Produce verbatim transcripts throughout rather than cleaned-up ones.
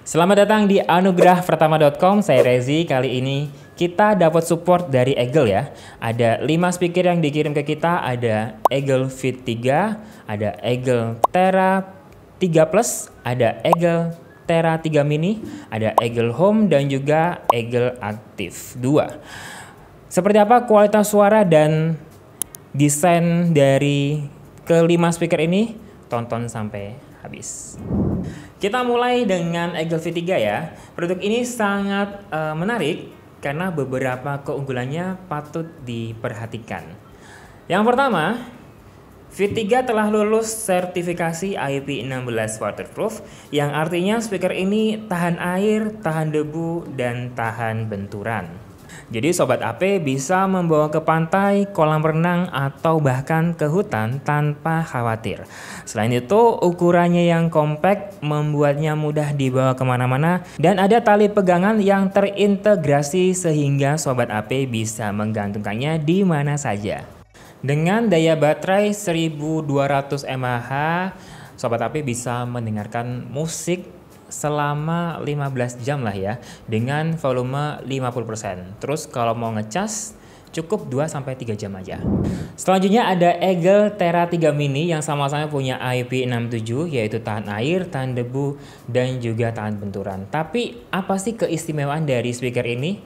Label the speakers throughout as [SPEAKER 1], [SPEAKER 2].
[SPEAKER 1] Selamat datang di anugerah pertama dot com, saya Rezi. Kali ini kita dapat support dari Eagle ya. Ada lima speaker yang dikirim ke kita, ada Eagle Fit tiga, ada Eagle Tera tiga Plus, ada Eagle Tera tiga Mini, ada Eagle Home dan juga Eagle Active dua. Seperti apa kualitas suara dan desain dari kelima speaker ini? Tonton sampai habis. Kita mulai dengan Eagle Fit tiga ya. Produk ini sangat uh, menarik karena beberapa keunggulannya patut diperhatikan. Yang pertama, Fit tiga telah lulus sertifikasi I P enam belas waterproof, yang artinya speaker ini tahan air, tahan debu, dan tahan benturan. Jadi Sobat A P bisa membawa ke pantai, kolam renang, atau bahkan ke hutan tanpa khawatir. Selain itu, ukurannya yang kompak membuatnya mudah dibawa kemana-mana, dan ada tali pegangan yang terintegrasi sehingga Sobat A P bisa menggantungkannya di mana saja. Dengan daya baterai seribu dua ratus mAh, Sobat A P bisa mendengarkan musik selama lima belas jam lah ya, dengan volume lima puluh persen. Terus kalau mau ngecas cukup dua sampai tiga jam aja. Selanjutnya ada Eagle Tera tiga Mini yang sama-sama punya I P enam puluh tujuh, yaitu tahan air, tahan debu, dan juga tahan benturan. Tapi apa sih keistimewaan dari speaker ini?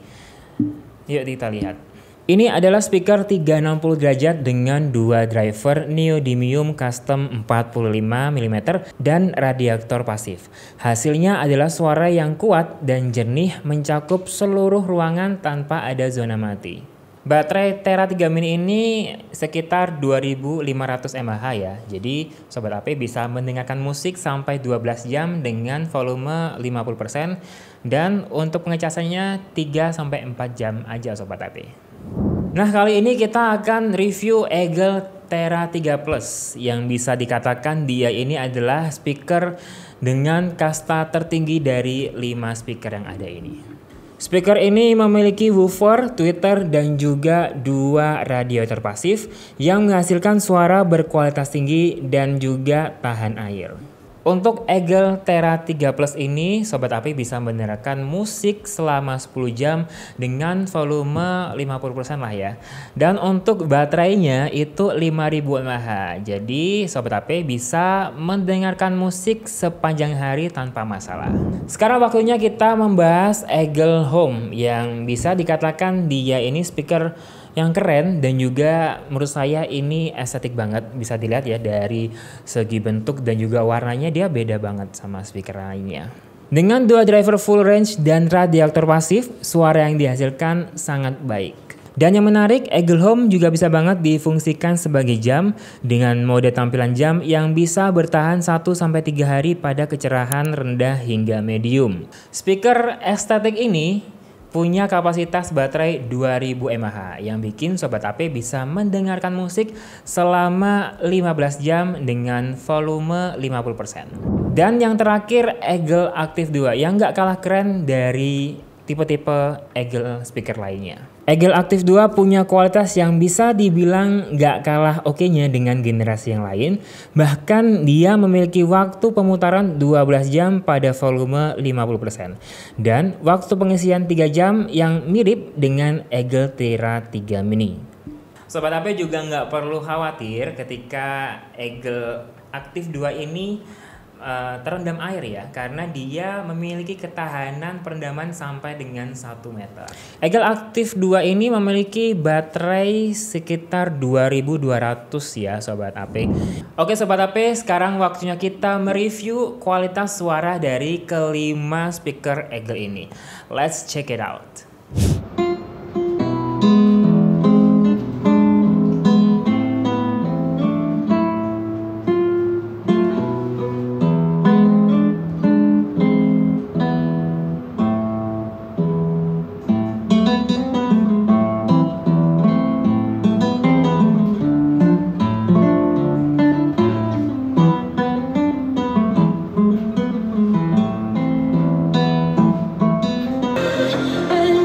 [SPEAKER 1] Yuk kita lihat. Ini adalah speaker tiga ratus enam puluh derajat dengan dua driver neodymium custom empat puluh lima milimeter dan radiator pasif. Hasilnya adalah suara yang kuat dan jernih mencakup seluruh ruangan tanpa ada zona mati. Baterai Tera tiga Mini ini sekitar dua ribu lima ratus mAh ya. Jadi Sobat A P bisa mendengarkan musik sampai dua belas jam dengan volume lima puluh persen, dan untuk pengecasannya tiga sampai empat jam aja Sobat A P. Nah, kali ini kita akan review Eagle Tera tiga Plus, yang bisa dikatakan dia ini adalah speaker dengan kasta tertinggi dari lima speaker yang ada ini. Speaker ini memiliki woofer, tweeter, dan juga dua radiator pasif yang menghasilkan suara berkualitas tinggi dan juga tahan air. Untuk Eagle Tera tiga Plus ini, Sobat A P bisa mendengarkan musik selama sepuluh jam dengan volume lima puluh persen lah ya. Dan untuk baterainya itu lima ribu mAh. Jadi Sobat A P bisa mendengarkan musik sepanjang hari tanpa masalah. Sekarang waktunya kita membahas Eagle Home, yang bisa dikatakan dia ini speaker yang keren dan juga menurut saya ini estetik banget. Bisa dilihat ya dari segi bentuk dan juga warnanya, dia beda banget sama speaker lainnya. Dengan dua driver full range dan radiator pasif, suara yang dihasilkan sangat baik. Dan yang menarik, Eagle Home juga bisa banget difungsikan sebagai jam dengan mode tampilan jam yang bisa bertahan satu sampai tiga hari pada kecerahan rendah hingga medium. Speaker estetik ini punya kapasitas baterai dua ribu mAh yang bikin Sobat A P bisa mendengarkan musik selama lima belas jam dengan volume lima puluh persen. Dan yang terakhir, Eagle Active dua yang gak kalah keren dari tipe-tipe Eagle speaker lainnya. Eagle Active dua punya kualitas yang bisa dibilang gak kalah oke-nya dengan generasi yang lain. Bahkan dia memiliki waktu pemutaran dua belas jam pada volume lima puluh persen. Dan waktu pengisian tiga jam yang mirip dengan Eagle Tera tiga Mini. Sobat A P juga nggak perlu khawatir ketika Eagle Active dua ini Uh, terendam air ya, karena dia memiliki ketahanan perendaman sampai dengan satu meter. Eagle Active dua ini memiliki baterai sekitar dua ribu dua ratus ya Sobat A P. Oke Sobat A P, sekarang waktunya kita mereview kualitas suara dari kelima speaker Eagle ini. Let's check it out.
[SPEAKER 2] And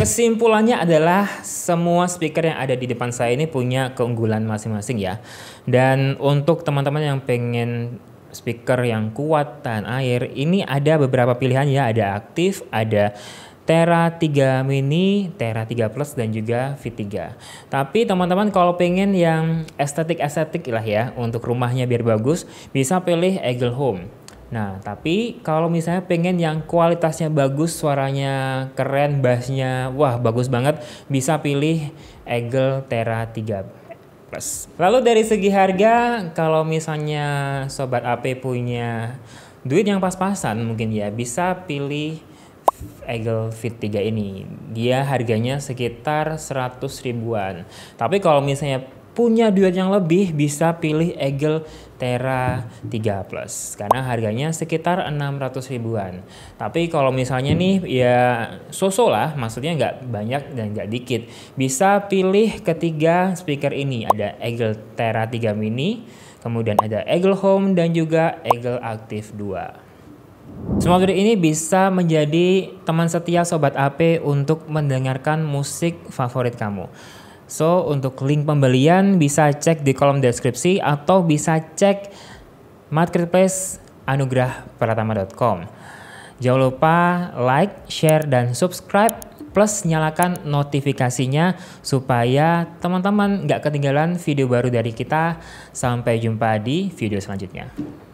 [SPEAKER 1] Kesimpulannya adalah semua speaker yang ada di depan saya ini punya keunggulan masing-masing ya. Dan untuk teman-teman yang pengen speaker yang kuat tahan air, ini ada beberapa pilihan ya, ada aktif, ada Tera tiga Mini, Tera tiga Plus, dan juga V tiga. Tapi teman-teman kalau pengen yang estetik-estetik lah ya, untuk rumahnya biar bagus, bisa pilih Eagle Home. Nah, tapi kalau misalnya pengen yang kualitasnya bagus, suaranya keren, bassnya wah bagus banget, bisa pilih Eagle Tera tiga Plus. Lalu dari segi harga, kalau misalnya Sobat A P punya duit yang pas-pasan mungkin ya, bisa pilih Eagle Fit tiga ini. Dia harganya sekitar seratus ribuan. Tapi kalau misalnya punya duit yang lebih, bisa pilih Eagle Tera tiga Plus karena harganya sekitar enam ratus ribuan. Tapi kalau misalnya nih ya so-so lah, maksudnya nggak banyak dan nggak dikit, bisa pilih ketiga speaker ini. Ada Eagle Tera tiga Mini, kemudian ada Eagle Home, dan juga Eagle Active dua. Semoga video ini bisa menjadi teman setia Sobat A P untuk mendengarkan musik favorit kamu. So, untuk link pembelian bisa cek di kolom deskripsi atau bisa cek marketplace anugrah pratama dot com. Jangan lupa like, share, dan subscribe, plus nyalakan notifikasinya supaya teman-teman nggak ketinggalan video baru dari kita. Sampai jumpa di video selanjutnya.